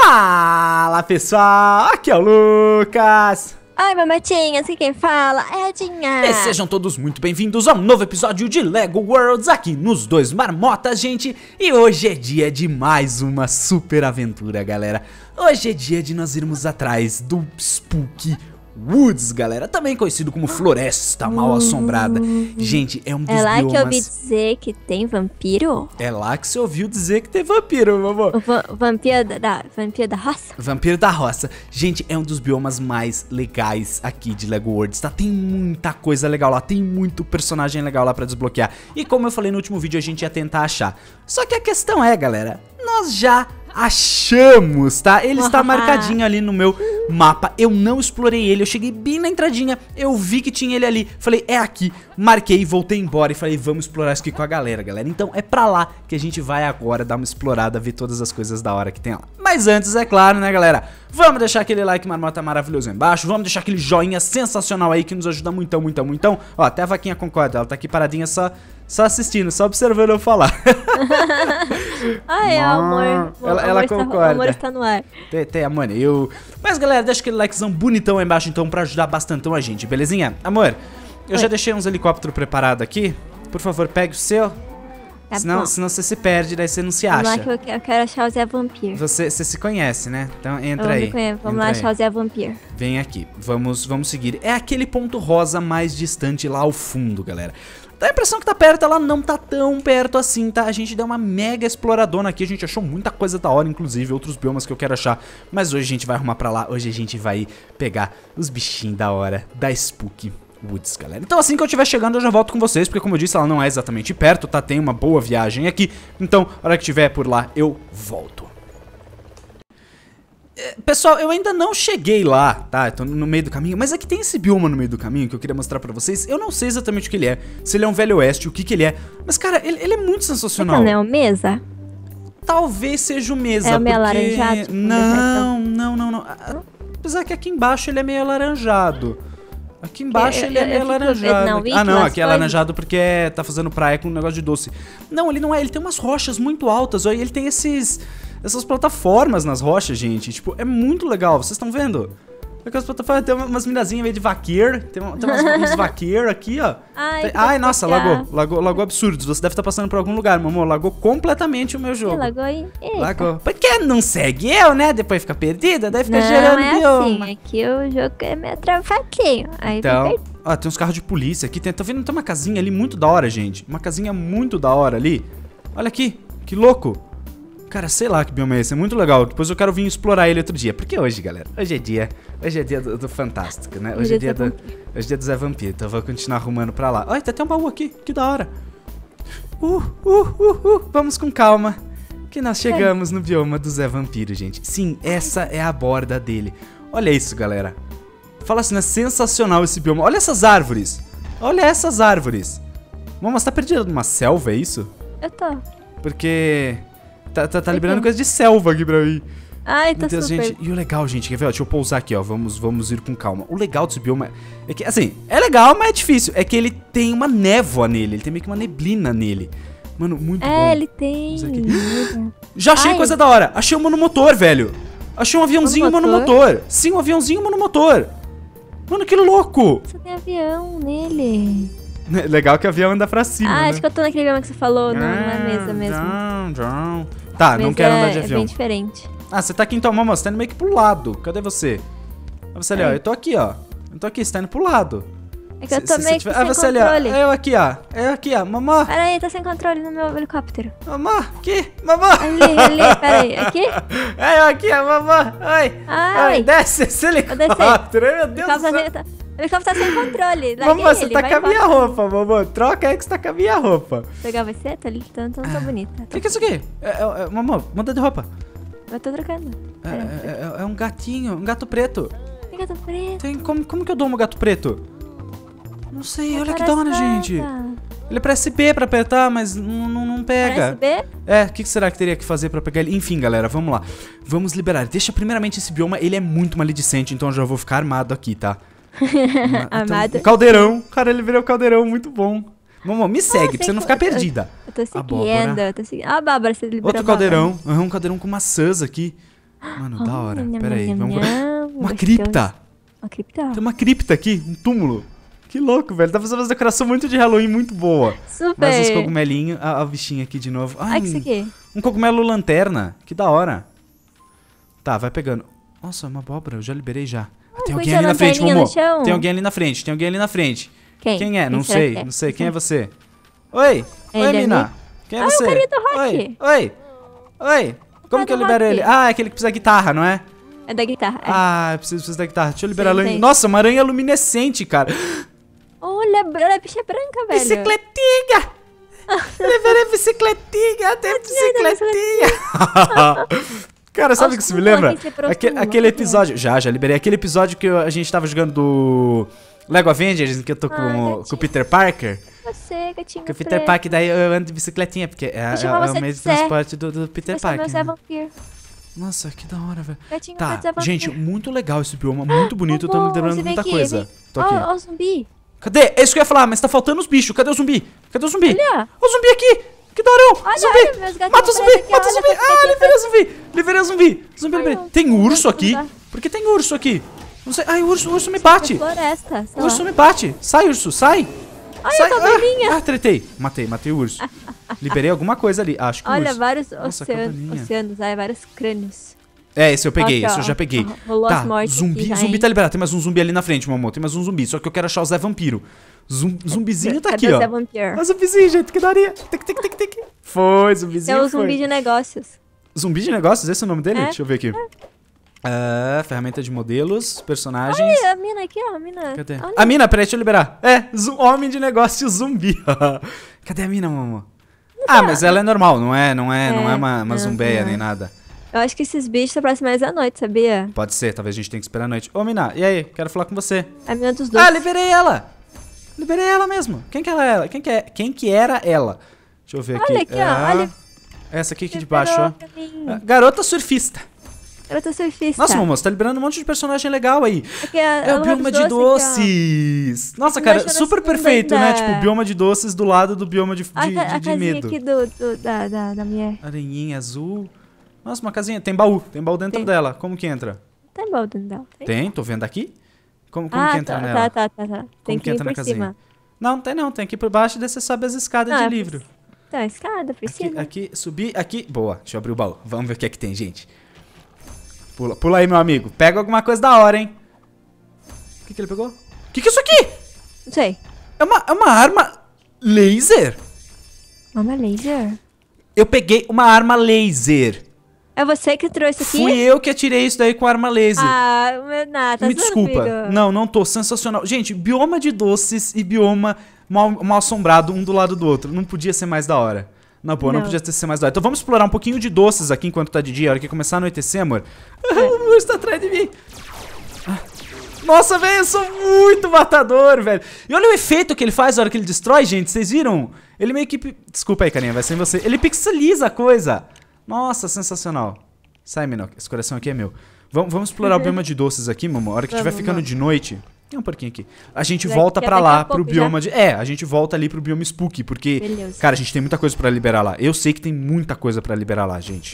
Fala pessoal, aqui é o Lucas. Oi, mamatinhas, aqui quem fala é a Dinha. E sejam todos muito bem-vindos a um novo episódio de Lego Worlds aqui nos Dois Marmotas, gente. E hoje é dia de mais uma super aventura, galera. Hoje é dia de nós irmos atrás do Spooky Woods, galera, também conhecido como Floresta Mal Assombrada. Gente, é um dos biomas... É lá que eu ouvi dizer que tem vampiro? É lá que você ouviu dizer que tem vampiro, meu amor. O vampiro da roça? Vampiro da roça. Gente, é um dos biomas mais legais aqui de Lego Worlds, tá? Tem muita coisa legal lá, tem muito personagem legal lá pra desbloquear. E como eu falei no último vídeo, a gente ia tentar achar. Só que a questão é, galera, nós já achamos, tá? Ele está marcadinho ali no meu mapa. Eu não explorei ele, eu cheguei bem na entradinha, eu vi que tinha ele ali, falei, é aqui, marquei, voltei embora e falei, vamos explorar isso aqui com a galera, galera. Então é pra lá que a gente vai agora dar uma explorada, ver todas as coisas da hora que tem lá. Mas antes, é claro, né, galera, vamos deixar aquele like marmota maravilhoso aí embaixo, vamos deixar aquele joinha sensacional aí que nos ajuda muitão, muitão, muitão. Ó, até a vaquinha concorda, ela tá aqui paradinha só assistindo, só observando eu falar. Ai, amor. Ela concorda. O amor está no ar. Tem amor, Mas galera, deixa aquele likezão bonitão aí embaixo então pra ajudar bastantão a gente, belezinha? Amor, eu já deixei uns helicópteros preparados aqui. Por favor, pegue o seu. Tá senão você se perde, daí você não se acha. Vamos lá que eu quero achar o Zé Vampiro. Você se conhece, né? Então entra aí. Vamos lá achar o Zé Vampiro. Vem aqui, vamos seguir. É aquele ponto rosa mais distante lá ao fundo, galera. Dá a impressão que tá perto, ela não tá tão perto assim, tá? A gente deu uma mega exploradona aqui, a gente achou muita coisa da hora, inclusive outros biomas que eu quero achar. Mas hoje a gente vai arrumar pra lá, hoje a gente vai pegar os bichinhos da hora da Spooky Woods, galera. Então assim que eu estiver chegando eu já volto com vocês, porque como eu disse, ela não é exatamente perto, tá? Tem uma boa viagem aqui, então a hora que estiver por lá eu volto. Pessoal, eu ainda não cheguei lá, tá? Eu tô no meio do caminho, mas aqui tem esse bioma no meio do caminho que eu queria mostrar pra vocês. Eu não sei exatamente o que ele é, se ele é um velho oeste, o que ele é. Mas, cara, ele é muito sensacional. Não é o Mesa? Talvez seja o Mesa, é o meio porque... alaranjado? Não. Apesar que aqui embaixo ele é meio alaranjado. Aqui embaixo ele é meio alaranjado. Não, aqui é alaranjado porque tá fazendo praia com um negócio de doce. Não, ele não é, ele tem umas rochas muito altas, ó, e ele tem essas plataformas nas rochas, gente. Tipo, é muito legal, vocês estão vendo? Aquelas plataformas, tem umas mirazinhas meio de vaqueiro, tem uns vaqueiros aqui, ó. Ai, nossa, lagou absurdos. Você deve estar passando por algum lugar, meu amor. Lagou completamente o meu jogo. Lagou aí? Lagou. Por que não segue eu, né? Depois fica perdida, daí fica gerando bioma. Assim, aqui o jogo é meio travadinho. Aí então, ó, tem uns carros de polícia aqui. Tá vendo? Tem uma casinha ali muito da hora, gente. Uma casinha muito da hora ali. Olha aqui, que louco. Cara, sei lá que bioma é esse, é muito legal. Depois eu quero vir explorar ele outro dia. Porque hoje, galera, hoje é dia do Fantástico, né? Hoje é dia do Zé Vampiro. Então eu vou continuar arrumando pra lá. Olha, tem até um baú aqui, que da hora. Vamos com calma, que nós chegamos no bioma do Zé Vampiro, gente. Sim, essa é a borda dele. Olha isso, galera. Fala assim, é sensacional esse bioma. Olha essas árvores. Olha essas árvores. Mama, você tá perdida numa selva, é isso? Eu tô. Porque... Tá liberando coisa de selva aqui pra mim. Ai, tá super. Gente, e o legal, gente, quer ver? Ó, deixa eu pousar aqui, ó. Vamos ir com calma. O legal desse bioma é que, assim, é legal, mas é difícil. É que ele tem uma névoa nele. Ele tem meio que uma neblina nele. Mano, muito bom. É, ele tem. Já achei coisa da hora. Achei um monomotor, velho. Achei um aviãozinho monomotor. Sim, um aviãozinho monomotor. Mano, que louco. Você tem avião nele. Legal que o avião anda pra cima, né? Acho que eu tô naquele avião que você falou, na mesa mesmo. Tá, não quero andar de avião. É bem diferente. Ah, você tá aqui então, mamãe, você tá indo meio que pro lado. Cadê você? Você ali, ó, eu tô aqui, ó. Eu tô aqui, você tá indo pro lado. É que eu tô meio que sem você ali, controle. ó. Eu aqui, ó. Mamãe. Pera aí, tá sem controle no meu helicóptero. Mamãe, aqui, mamãe. Ali, pera aí, aqui? Eu aqui, ó, mamãe. Oi, desce esse helicóptero. Meu Deus do céu. O helicóptero tá sem controle. Mamãe, você tá com a minha roupa, mamãe. Troca aí que você tá com a minha roupa. Pegar você? Então não tá bonita. O que é isso aqui? Mamãe, muda de roupa. Eu tô trocando. É um gatinho, um gato preto. Tem gato preto? Como que eu dou um gato preto? Não sei, olha que da hora, gente. Ele parece B pra apertar, mas não pega. Parece B? É, o que será que teria que fazer pra pegar ele? Enfim, galera, vamos lá. Vamos liberar. Deixa primeiramente esse bioma, ele é muito maledicente, então eu já vou ficar armado aqui, tá? Armado. Então, caldeirão. Cara, ele virou caldeirão, muito bom. Vamos, me segue, pra você não ficar perdida. Eu tô seguindo, eu tô seguindo. Ah, Bárbara, você liberou. Outro caldeirão. Um caldeirão com maçãs aqui. Mano, da hora. Nham, Pera aí, nham, vamos... nham. Uma cripta. Uma cripta? Tem uma cripta aqui, um túmulo. Que louco, velho. Dá pra fazer uma decoração muito de Halloween, muito boa. Super. Mais uns cogumelinhos. Ah, o bichinho aqui de novo. Ai, Ai, que isso aqui? um cogumelo lanterna. Que da hora. Tá, vai pegando. Nossa, é uma abóbora. Eu já liberei já. Tem alguém ali na frente, Momo. Tem alguém ali na frente. Tem alguém ali na frente. Quem É? Não será sei. que é? Não sei. Quem é você? Oi. Oi, Ele é mina. Quem é você? o carinha do rock. Oi. Oi. Oi. Como cara que eu do libero rock. ele? Ah, é aquele que precisa da guitarra, não é? É da guitarra. É. Ah, eu preciso da guitarra. Deixa eu liberar a aranha. Sim. Nossa, uma aranha luminescente, cara. Olha, a bicha é branca, velho. Bicicletinha! Liberei bicicletinha, tem bicicletinha! Cara, sabe o que isso me lembra? Aquele episódio. Já liberei. Aquele episódio que a gente tava jogando do Lego Avengers, em que eu tô com o Peter Parker. Você, gatinho. Com o Peter Parker, daí eu ando de bicicletinha, porque é o meio de transporte do Peter Parker. Você é Né? vampiro. Nossa, que da hora, velho. Gatinho Tá, preto é vampiro. gente, muito legal esse bioma, muito bonito. Eu tô me lembrando Você vem muita aqui, coisa. vem. Tô aqui. Ó, o zumbi. Cadê? É isso que eu ia falar, mas tá faltando os bichos. Cadê o zumbi? Cadê o zumbi? Olha. Ó o zumbi aqui! Que darão! Olha, Zumbi! olha, meus gatinhos Mata o zumbi! pretos aqui, Mata o olha, zumbi! preto, Ah, preto, liberei o zumbi! Liberei o zumbi! Zumbi, Ai, liberei. não. Tem urso Não aqui? dá. Por que tem urso aqui? Não sei. Ai, o urso me bate! Floresta, sei O urso lá. me bate! Sai, urso, sai! Ai, Sai! a cabaninha. Ah, tretei. Matei o urso. Liberei alguma coisa ali. Acho que o Olha, urso. vários Nossa, oceanos, vários crânios. É, esse eu peguei, Aqui, esse ó. eu já peguei. Rolou Tá, as mortes zumbi, aqui já, zumbi hein? tá liberado. Tem mais um zumbi ali na frente, Momo. Tem mais um zumbi. Só que eu quero achar o Zé Vampiro. Zumbizinho tá Cadê aqui, o ó. Zé Vampiro? É o zumbizinho, gente, que daria. Tic. Foi, zumbizinho É o foi. zumbi de negócios. Zumbi de negócios, esse é o nome dele? É. Deixa eu ver aqui. Ferramenta de modelos, personagens. Olha, a mina aqui, ó, a mina. Cadê? Olha. A mina, peraí, deixa eu liberar. É, homem de negócio zumbi. Cadê a mina, Momo? Ah, mas ela é normal, não é uma não, zumbeia não. nem nada. Eu acho que esses bichos aparecem mais à noite, sabia? Pode ser, talvez a gente tenha que esperar a noite. Ô, mina, e aí? Quero falar com você. A mina dos dois. Ah, liberei ela! Liberei ela mesmo. Quem que ela era? Quem que era ela? Deixa eu ver aqui. Olha aqui, ó, olha. Essa aqui de Liberou baixo, ó. pra mim. Garota surfista. Garota surfista. Nossa, Momo, você tá liberando um monte de personagem legal aí. Aqui É o bioma de doces. Nossa, cara, Imagina super a segunda perfeito, né? ainda. Tipo, bioma de doces do lado do bioma de A casinha medo. aqui da mulher. Aranhinha azul. Nossa, uma casinha. Tem baú dentro Tem. dela. Como que entra? Tá bom, dela. Tem, tô vendo aqui. Como que entra tá, nela? Tá. Tem que que ir entra na por casinha? cima. Não, tem aqui por baixo e daí você sobe as escadas de Ah, livro. Tá, escada, por cima. Aqui, subir, aqui. Boa, deixa eu abrir o baú. Vamos ver o que é que tem, gente. Pula aí, meu amigo. Pega alguma coisa da hora, hein? O que ele pegou? O que é isso aqui? Não sei. É uma arma laser? Mama laser? Eu peguei uma arma laser. É você que trouxe aqui? Fui eu que atirei isso daí com arma laser. Ah, meu, tá Me desculpa. Não tô. Sensacional. Gente, bioma de doces e bioma mal assombrado um do lado do outro. Não podia ser mais da hora. Na boa, não podia ser mais da hora. Então vamos explorar um pouquinho de doces aqui enquanto tá de dia. A hora que começar a anoitecer, amor. O urso tá atrás de mim. Nossa, velho, eu sou muito matador, velho. E olha o efeito que ele faz na hora que ele destrói, gente. Vocês viram? Ele meio que... Desculpa aí, carinha, vai ser em você. Ele pixeliza a coisa. Nossa, sensacional. Sai, Minoc. Esse coração aqui é meu. Vamos explorar o bioma de doces aqui, mamãe. A hora que estiver ficando de noite... Tem um porquinho aqui. A gente volta pra lá, pro bioma de... a gente volta ali pro bioma Spooky, porque... Beleza. Cara, a gente tem muita coisa pra liberar lá. Eu sei que tem muita coisa pra liberar lá, gente.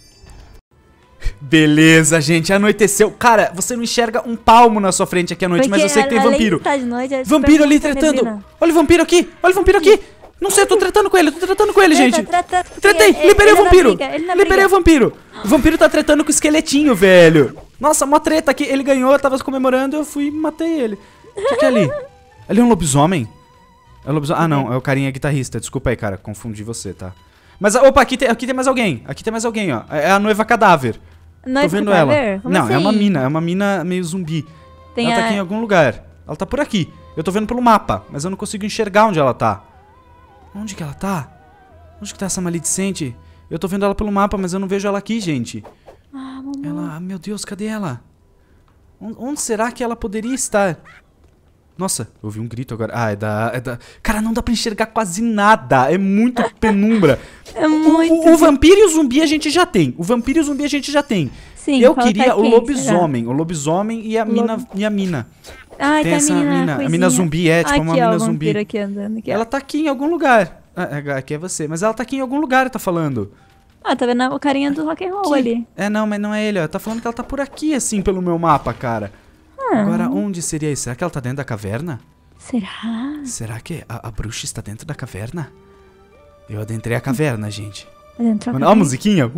Beleza, gente, anoiteceu. Cara, você não enxerga um palmo na sua frente aqui à noite, mas eu sei que tem vampiro. Tá de noite, é Vampiro ali tretando. Olha o vampiro aqui, Não sei, eu tô tretando com ele, gente. Tretei, liberei o vampiro. Liberei o vampiro. O vampiro tá tretando com o esqueletinho, velho. Nossa, uma treta aqui. Ele ganhou, eu tava comemorando, eu fui e matei ele. O que é ali? Ali é um lobisomem? É um lobisomem? Ah, não, é o carinha guitarrista. Desculpa aí, cara, confundi você, tá? Mas, opa, aqui tem mais alguém. Aqui tem mais alguém, ó. É a noiva cadáver. Tô vendo ela. Não, é uma mina meio zumbi. Ela tá aqui em algum lugar. Ela tá por aqui. Eu tô vendo pelo mapa, mas eu não consigo enxergar onde ela tá. Onde que ela tá? Onde que tá essa maledicente? Eu tô vendo ela pelo mapa, mas eu não vejo ela aqui, gente. Ah, mamãe. Meu Deus, cadê ela? Onde será que ela poderia estar? Nossa, eu ouvi um grito agora. Ah, é da... Cara, não dá pra enxergar quase nada. É muito penumbra. É muito... O vampiro e o zumbi a gente já tem. Sim, eu queria o quem, lobisomem. O lobisomem e a mina. Ai, Tem essa mina. A mina zumbi é, tipo, uma mina zumbi. Aqui andando, aqui, Ela tá aqui em algum lugar. Aqui é você. Mas ela tá aqui em algum lugar, tá falando. Ah, tá vendo o carinha do rock and roll ali. É, não, mas não é ele, ó. Tá falando que ela tá por aqui, assim, pelo meu mapa, cara. Agora, onde seria isso? Será que ela tá dentro da caverna? Será? Será que a bruxa está dentro da caverna? Eu adentrei a caverna, gente. Mano, ó a musiquinha.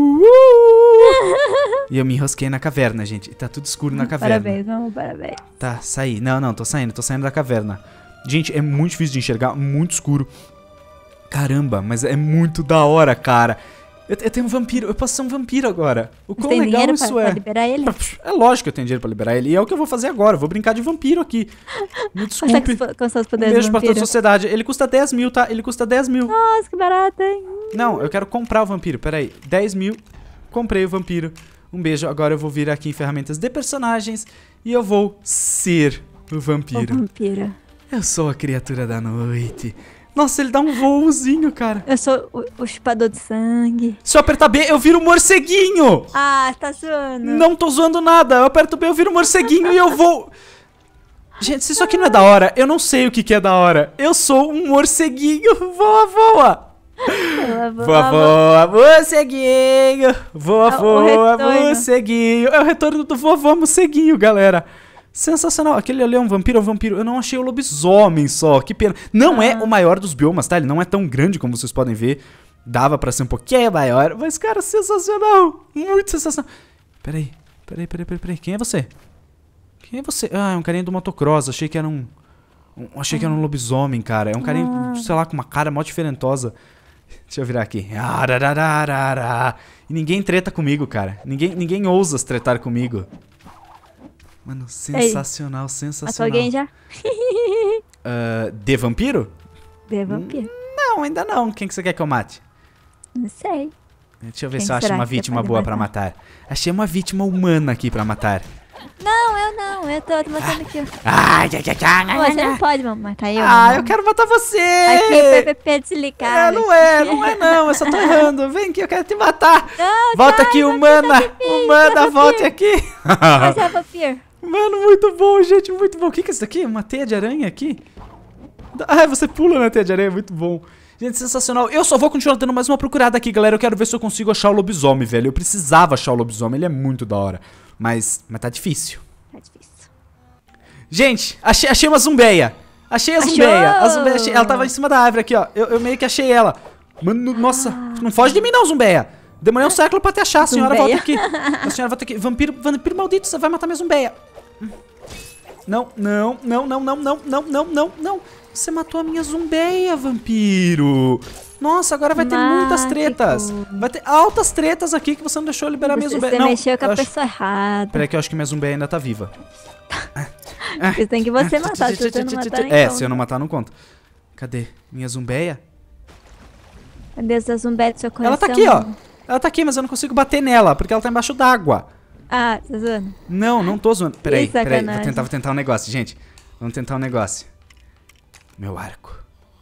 E eu me enrosquei na caverna, gente. Tá tudo escuro na caverna. Parabéns, vamos, parabéns. Tá, saí. Não, tô saindo da caverna. Gente, é muito difícil de enxergar, muito escuro. Caramba, mas é muito da hora, cara. Eu tenho um vampiro, eu posso ser um vampiro agora. O quão tem legal dinheiro isso pra é. liberar ele? É lógico que eu tenho dinheiro pra liberar ele. E é o que eu vou fazer agora. Eu vou brincar de vampiro aqui. Me desculpe. Quais são os Um poderes beijo do pra toda a vampiro? sociedade. Ele custa 10 mil, tá? Ele custa 10 mil. Nossa, que barato, hein? Não, eu quero comprar o vampiro. Peraí. 10 mil. Comprei o vampiro. Um beijo. Agora eu vou vir aqui em ferramentas de personagens. E eu vou ser o vampiro. O vampiro. Eu sou a criatura da noite. Nossa, ele dá um voozinho, cara. Eu sou o chupador de sangue. Se eu apertar B, eu viro um morceguinho. Ah, tá zoando. Não tô zoando nada. Eu aperto B, eu viro um morceguinho e eu vou... Gente, se isso aqui não é da hora, eu não sei o que é da hora. Eu sou um morceguinho. Voa, voa. Voa, morceguinho. Voa, voa, morceguinho. É o retorno do vovô morceguinho, galera. Sensacional. Aquele ali é um vampiro, Eu não achei o lobisomem só. Que pena. Não é o maior dos biomas, tá? Ele não é tão grande como vocês podem ver. Dava pra ser um pouquinho maior. Mas, cara, sensacional. Muito sensacional. Peraí. Quem é você? Quem é você? Ah, é um carinha do motocross. Achei que era achei que era um lobisomem, cara. É um carinha, sei lá, com uma cara mó diferentosa. Deixa eu virar aqui. E ninguém treta comigo, cara. Ninguém ousa se tretar comigo. Mano, sensacional, Matou alguém já? De vampiro? De vampiro. Não, ainda não. Quem que você quer que eu mate? Não sei. Deixa eu ver se eu acho uma vítima boa pra matar. Achei uma vítima humana aqui pra matar. Não, eu não. Eu tô matando aqui. Você não pode matar eu. Eu quero matar você. Aqui, PPP desligado. Não é. Eu só tô errando. Vem aqui, eu quero te matar. Não, volta aqui, humana. Humana, volte aqui. Mas é vampiro. Mano, muito bom, gente, muito bom. O que é isso daqui? Uma teia de aranha aqui? Ah, você pula na teia de aranha, muito bom. Gente, sensacional. Eu só vou continuar dando mais uma procurada aqui, galera. Eu quero ver se eu consigo achar o lobisomem, velho. Eu precisava achar o lobisomem, ele é muito da hora. Mas tá difícil. Tá difícil. Gente, achei uma zumbeia. Achei a zumbeia. A zumbeia, ela tava em cima da árvore aqui, ó. Eu meio que achei ela. Mano, nossa, não foge de mim não, zumbeia. Demorei um século pra te achar, a senhora volta aqui. A senhora volta aqui. Vampiro maldito, você vai matar minha zumbeia. Não. Você matou a minha zumbeia, vampiro. Nossa, agora vai ter muitas tretas. Vai ter altas tretas aqui que você não deixou eu liberar minha zumbeia. Você mexeu com a pessoa errada. Peraí que eu acho que minha zumbeia ainda tá viva. Isso tem que você matar, se você não matar, se eu não matar, não conta. Cadê minha zumbeia? Cadê essa zumbeia do seu coração? Ela tá aqui, ó. Ela tá aqui, mas eu não consigo bater nela, porque ela tá embaixo d'água. Ah, tá zoando? Não tô zoando. Peraí. Vou tentar um negócio, gente. Vamos tentar um negócio. Meu arco.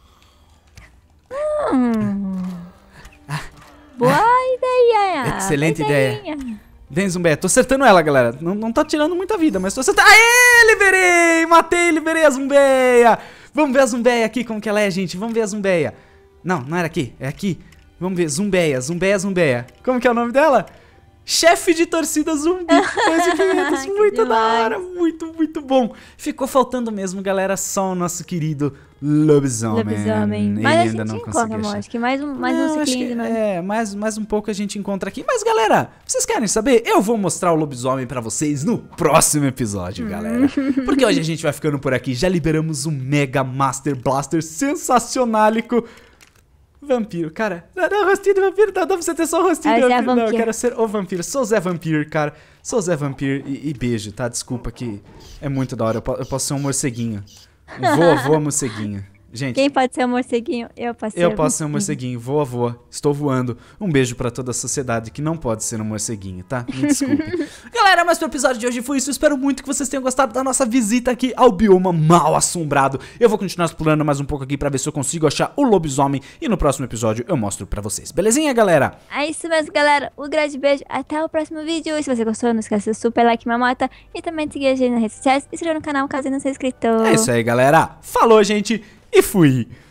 Boa ideia. Excelente ideia. Vem, zumbeia. Tô acertando ela, galera. Não tá tirando muita vida, mas tô acertando. Aê, liberei! Matei, liberei a zumbeia. Vamos ver a zumbeia aqui, como que ela é, gente. Vamos ver a zumbeia. Não era aqui. É aqui. Vamos ver. Zumbeia. Como que é o nome dela? Chefe de torcida zumbi. 2.500. Muito da hora. Muito bom. Ficou faltando mesmo, galera, só o nosso querido lobisomem. Mas ainda não consegui achar. Acho que mais um ciclismo. Mais um pouco a gente encontra aqui. Mas, galera, vocês querem saber? Eu vou mostrar o lobisomem pra vocês no próximo episódio, galera. Porque hoje a gente vai ficando por aqui. Já liberamos um Mega Master Blaster sensacionálico. Vampiro, cara. Não, rostinho de vampiro, dá pra você ter só o rostinho de vampiro. Não, eu quero ser o vampiro. Sou o Zé Vampiro, cara. Sou o Zé Vampiro e beijo, tá? Desculpa que é muito da hora. Eu posso ser um morceguinho. Voa, morceguinho. Gente, quem pode ser um morceguinho? Eu posso ser um morceguinho. Voa. Estou voando. Um beijo pra toda a sociedade que não pode ser um morceguinho, tá? Me desculpe. Galera, mas pro episódio de hoje foi isso. Eu espero muito que vocês tenham gostado da nossa visita aqui ao bioma mal assombrado. Eu vou continuar explorando mais um pouco aqui pra ver se eu consigo achar o lobisomem. E no próximo episódio eu mostro pra vocês. Belezinha, galera? É isso mesmo, galera. Um grande beijo. Até o próximo vídeo. E se você gostou, não esquece de super like, mamota. E também de seguir a gente nas redes sociais. E se inscrever no canal caso ainda não seja inscrito. É isso aí, galera. Falou, gente. E fui!